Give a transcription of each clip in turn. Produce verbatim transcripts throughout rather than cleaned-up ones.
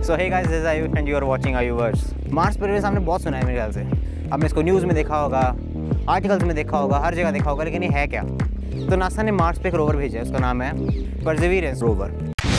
So hey guys, this is Ayush and you are watching Ayuverse. Mars पर सामने बहुत सुना है मेरे ख्याल से। आपने इसको न्यूज़ में देखा होगा, आर्टिकल्स में देखा होगा, हर जगह देखा होगा, लेकिन ये है क्या? तो नासा ने मार्स पे एक रोवर भेजा है, उसका नाम है परसेवरेंस रोवर।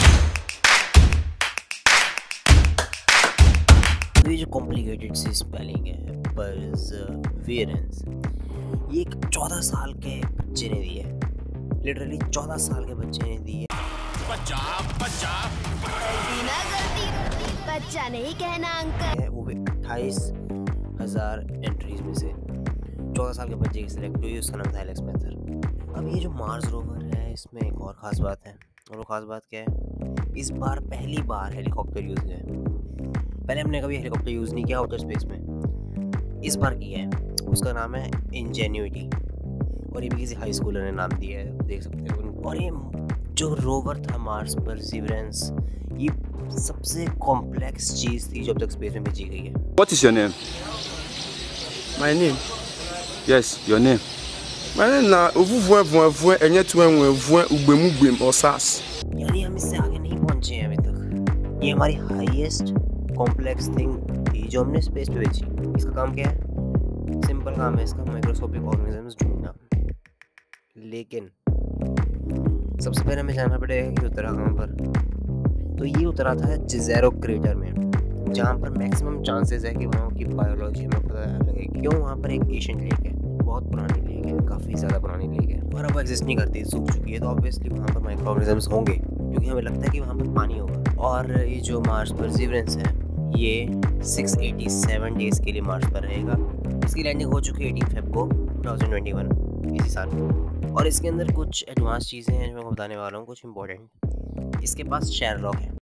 ये जो कॉम्प्लिकेटेड सी स्पेलिंग है परसेवरेंस, ये एक चौदह साल के बच्चे ने दी है। लिटरली चौदह साल के बच्चे ने दी है। बच्चा बच्चा गलती ना गलती, बच्चा नहीं कहना अंकल। वो भी अट्ठाईस हजार एंट्रीज में से चौदह साल के बच्चे की सिलेक्ट हुई, उसका नाम था एलेक्स मैथर। अब ये जो मार्स रोवर है, इसमें एक और ख़ास बात है, और वो ख़ास बात क्या है? इस बार पहली बार हेलीकॉप्टर यूज़ है। पहले हमने कभी हेलीकॉप्टर यूज़ नहीं किया आउटर स्पेस में, इस बार किया है। उसका नाम है इंजेन्युइटी, और ये भी किसी हाई स्कूलर ने नाम दिया है, देख सकते हो। और ये जो रोवर था मार्स परसेवरेंस, ये सबसे कॉम्प्लेक्स चीज़ थी जो अब तक स्पेस में भेजी गई है। What is your name? My name? Yes, your name. My name na Ovuvwe Vwe Vwe Enye Twe Vwe Vwe Ugbemu Gbem Osas. यानी हम इससे आगे नहीं पहुंचे हैं अभी तक। ये हमारी हाईएस्ट कॉम्प्लेक्स थिंग थी जो हमने स्पेस पे भेजी। इसका काम क्या है? सिंपल काम है इसका, माइक्रोस्कोपिक ऑर्गेनिजम्स ढूंढना। लेकिन सबसे पहले हमें जानना पड़ेगा कि उतरा कहाँ पर। तो ये उतरा था जिज़ेरो क्रेटर में, जहाँ पर मैक्सिमम चांसेस है कि वहाँ की बायोलॉजी में पता लगे। क्यों? वहाँ पर एक एशियन लेक है, बहुत पुरानी लेक है, काफ़ी ज़्यादा पुरानी लेक है, और अब एग्जिस्ट नहीं करती, सूख चुकी है। तो ऑब्वियसली वहाँ पर माइक्रो ऑर्गेनिजम्स होंगे, क्योंकि हमें लगता है कि वहाँ पर पानी होगा। और ये जो मार्स परसेवरेंस है, ये छह सौ सत्तासी डेज़ के लिए मार्स पर रहेगा। इसकी लैंडिंग हो चुकी है अठारह फरवरी को दो हज़ार इक्कीस, इसी साल। और इसके अंदर कुछ एडवांस चीज़ें हैं जो मैं बताने वाला हूँ, कुछ इंपॉर्टेंट। इसके पास शेरलॉक है।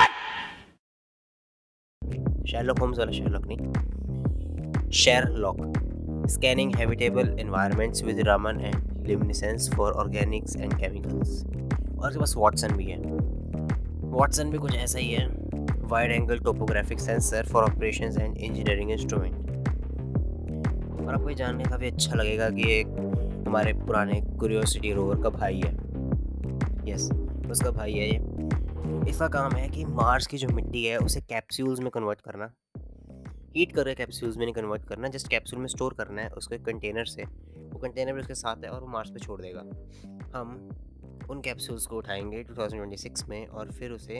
शेरलॉक होम्स वाला शेरलॉक नहीं, Sherlock. Scanning habitable environments with Raman and luminescence for organics and chemicals. और इसके पास वाटसन भी है। वाटसन भी कुछ ऐसा ही है, wide angle topographic sensor for operations and engineering instrument. और आपको ये जानने का भी अच्छा लगेगा कि एक हमारे पुराने क्यूरियोसिटी रोवर का भाई है। यस, उसका भाई है ये। इसका काम है कि मार्स की जो मिट्टी है उसे कैप्सूल्स में कन्वर्ट करना, हीट करके कैप्सूल्स में नहीं कन्वर्ट करना, जस्ट कैप्सूल में स्टोर करना है उसको एक कंटेनर से। वो कंटेनर भी उसके साथ है और वो मार्स पे छोड़ देगा। हम उन कैप्सूल्स को उठाएंगे दो हज़ार छब्बीस में, और फिर उसे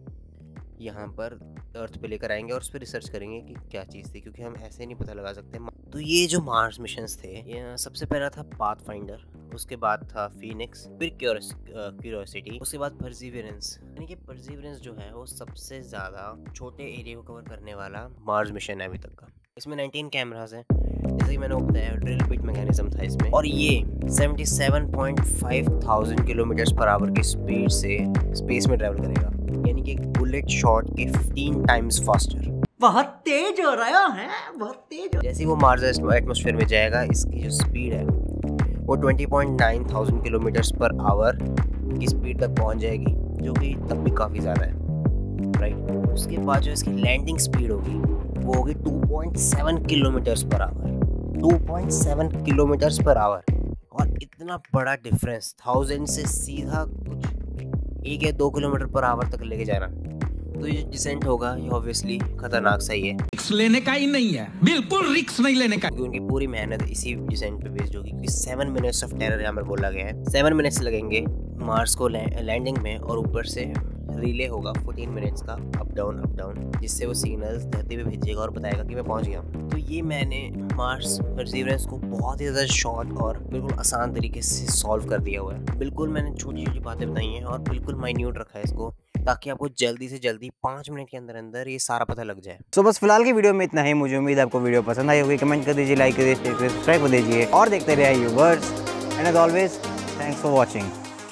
यहाँ पर अर्थ पे लेकर आएंगे और उस पर रिसर्च करेंगे कि क्या चीज़ थी, क्योंकि हम ऐसे नहीं पता लगा सकते। तो ये जो मार्स मिशंस थे, ये सबसे पहला था पाथफाइंडर, उसके बाद था फीनिक्स, फिर क्यूरियोसिटी, उसके बाद परसेवरेंस। यानी कि परसेवरेंस जो है वो सबसे ज़्यादा छोटे एरिया को कवर करने वाला मार्स मिशन है अभी तक का। इसमें उन्नीस कैमरास हैं, जैसे कि मैंने बताया, ड्रिल बिट मैकेनिज्म था इसमें। और ये सतहत्तर पॉइंट पाँच हज़ार किलोमीटर पर आवर की स्पीड से स्पेस में ट्रैवल करेगा, यानी कि बुलेट शॉट के पंद्रह टाइम्स फास्टर। बहुत तेज हो रहा है, बहुत तेज। जैसे वो मार्स एटमॉस्फेयर में जाएगा, इसकी जो स्पीड है वो बीस पॉइंट नौ हज़ार किलोमीटर पर आवर की स्पीड तक पहुंच जाएगी, जो कि तब भी काफ़ी ज़्यादा है, राइट। उसके बाद जो इसकी लैंडिंग स्पीड होगी वो होगी दो पॉइंट सात किलोमीटर पर आवर, दो पॉइंट सात किलोमीटर पर आवर। और इतना बड़ा डिफरेंस, थाउजेंड से सीधा कुछ एक या दो किलोमीटर पर आवर तक लेके जाना। तो ये डिसेंट होगा, ये ऑब्वियसली खतरनाक सही है, रिक्स लेने का ही नहीं है, बिल्कुल रिक्स नहीं लेने का। क्योंकि उनकी पूरी मेहनत इसी डिसेंट पे बेस्ड होगी, क्योंकि सेवन मिनट्स ऑफ टेरर यहाँ पर बोला गया है। सेवन मिनट्स लगेंगे मार्स को लैंडिंग में, और ऊपर से रिले होगा चौदह मिनट्स का, अप डाउन अप डाउन, जिससे वो सिग्नल्स धरती पे भेजेगा और बताएगा कि मैं पहुंच गया। तो ये मैंने मार्स परसेवरेंस को बहुत ही ज़्यादा शॉर्ट और बिल्कुल आसान तरीके से सॉल्व कर दिया हुआ है। बिल्कुल मैंने छोटी छोटी बातें बताई हैं और बिल्कुल माइन्यूट रखा है इसको, ताकि आपको जल्दी से जल्दी पाँच मिनट के अंदर अंदर ये सारा पता लग जाए। सो so, बस फिलहाल की वीडियो में इतना ही। मुझे उम्मीद है आपको वीडियो पसंद आई होगी। कमेंट कर दीजिए, लाइक कर दीजिए, शेयर कर दीजिए, सब्सक्राइब कर दीजिए, और देखते रहिए Ayuverse. And as always, thanks for watching.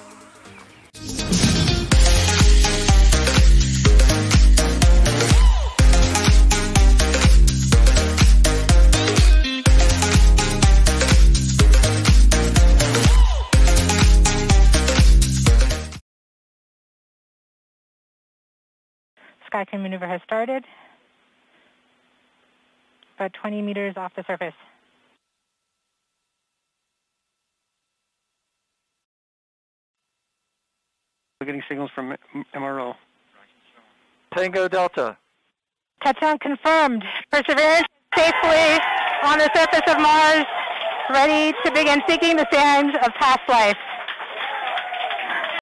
SkyCam maneuver has started, about twenty meters off the surface. We're getting signals from M R O. Tango Delta. Touchdown confirmed. Perseverance safely on the surface of Mars, ready to begin seeking the sands of past life.